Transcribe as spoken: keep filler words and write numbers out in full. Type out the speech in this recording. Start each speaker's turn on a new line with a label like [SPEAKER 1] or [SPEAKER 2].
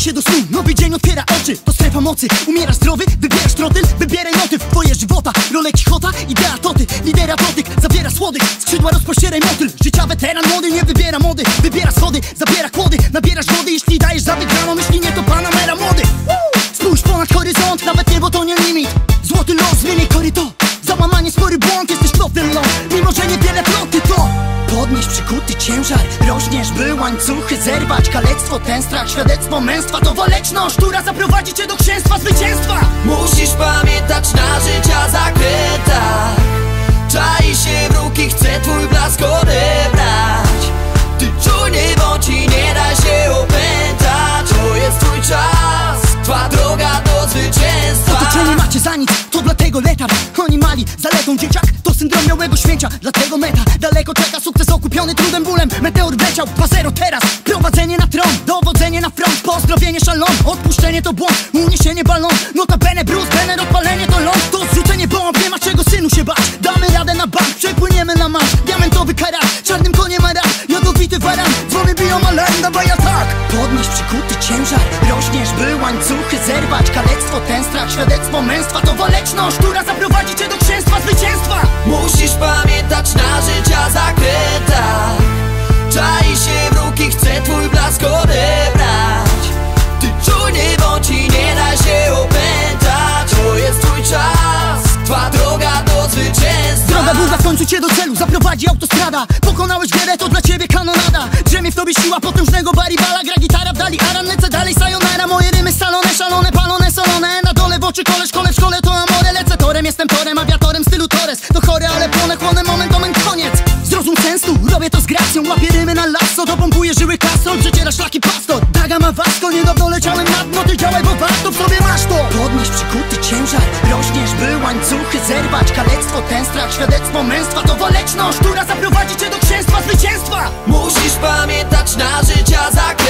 [SPEAKER 1] budzi się do snu, nowy dzień otwiera oczy. To strefa mocy, umierasz zdrowy, wybierasz trotyl. Wybieraj motyw, twoje żywota, rolę Kichota, idea toty, lidera dotyk, zawiera słodych, skrzydła rozpościeraj motyl. Życia weteran młody, nie wybiera mody, wybiera schody, zabiera kłody, nabierasz wody. Jeśli dajesz za wygraną, jeśli nie to Panamera młody. Spójrz ponad horyzont, nawet niebo to nie limit. Złoty los, zmieniaj koryto, załamanie spory błąd, jesteś profil long. Mimo że niewiele ploty to podnieś przykuty ciężar, rośniesz by łańcuchy zerwać. Kalectwo, ten strach, świadectwo męstwa to waleczność, która zaprowadzi cię do księstwa zwycięstwa.
[SPEAKER 2] Musisz pamiętać na życia zakrętach. Czai się wróg i chce twój blask odebrać. Ty czujny bądź i nie daj się opętać. To jest twój czas, twa droga do zwycięstwa.
[SPEAKER 1] Otoczenie macie za nic, to dlatego letarg. Oni mali zaletą dzieciak, to syndrom miałego święcia. Dlatego meta, daleko czeka sukces okupiony trudem, bólem. Meteor wleciał, dwa zero teraz. Prowadzenie na tron, dowodzenie na front. Pozdrowienie szalon, odpuszczenie to błąd. Uniesienie balon, notabene bruz, bener, odpalenie to ląd. To zrzucenie bomb, nie ma czego synu się bać. Damy radę na bank, przepłyniemy na marsz. Diamentowy karat, czarnym koniem ara. Jadowity waran, dzwony biją alarm, dawaj atak. Podnieś przykuty ciężar, rośniesz by łańcuchy zerwać. Kalectwo, ten strach, świadectwo męstwa to waleczność, która zaprowadzi cię do księstwa zwycięstwa.
[SPEAKER 2] Musisz pamiętać na życia zakrętach. Czai się wróg i chce twój blask odebrać. Ty czujny bądź i nie daj się opętać. To jest twój czas, twa droga do zwycięstwa.
[SPEAKER 1] Droga długa, w końcu cię do celu zaprowadzi autostrada. Pokonałeś wiele, to dla ciebie kanonada. Drzemie w tobie siła potężnego baribala. Gra gitara w dali, aran, lecę dalej, sayonara. Moje rymy salone, szalone, palone, solone. Na dole w oczy kole, szkole, w szkole to amore. Lecę torem, jestem torem, awiatorem stylu Torres. To chory, ale płonę, chłonę, moment, moment, koniec. Zrozum sensu, robię to z gracją. Łapię rymy na lasso, to pompuje żyły kasol. Przeciera szlaki pastor, daga ma wasko. Niedawno leciałem na dno, ty działaj, bo warto, w sobie masz to. Podnieś przykuty ciężar, rośniesz by łańcuchy zerwać. Kalectwo, ten strach, świadectwo męstwa to waleczność, która zaprowadzi cię do księstwa zwycięstwa.
[SPEAKER 2] Musisz pamiętać na życia zakrętach.